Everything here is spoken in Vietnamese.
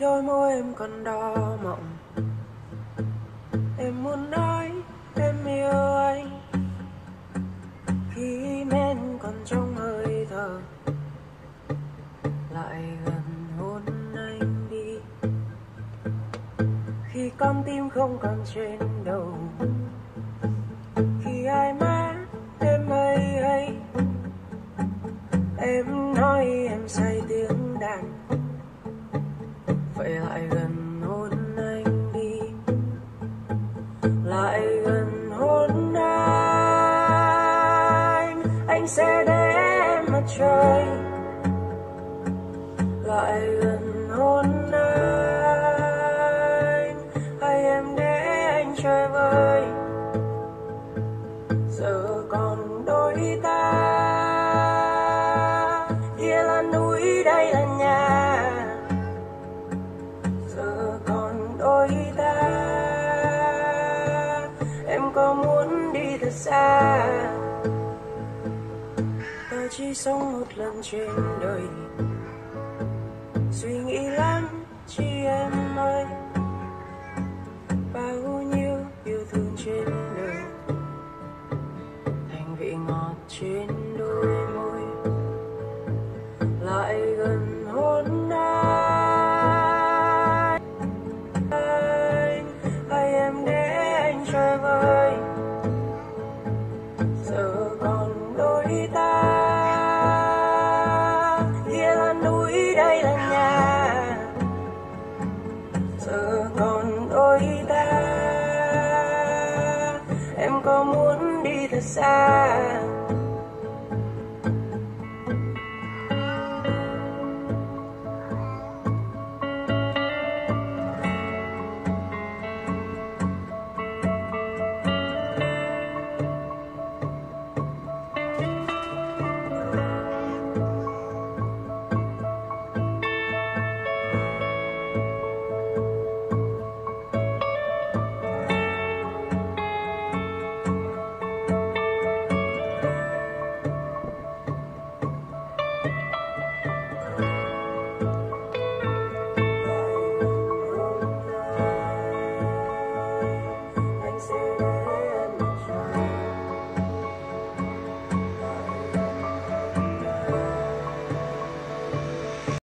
đôi môi em còn đỏ mộng. Em muốn nói em yêu anh khi men còn trong hơi thở, lại gần hôn anh đi khi con tim không còn trên đầu, khi hai má em hay hay em nói em say tiếng đàn, vậy lại gần hôn anh đi, lại gần hôn anh sẽ để em mặt trời, lại gần hôn anh, hay em để anh chơi vơi, giờ còn đôi ta, kia là núi đây là nhà, giờ còn đôi ta, em có muốn đi thật xa, ta chỉ sống một lần trên đời, suy nghĩ lắm chi em ơi, bao nhiêu yêu thương trên đời thành vị ngọt trên đôi môi, lại gần hôn anh, hay em để anh chơi vơi, giờ còn đôi ta, kia là núi đây là nhà, giờ còn đôi ta, em có muốn đi thật xa.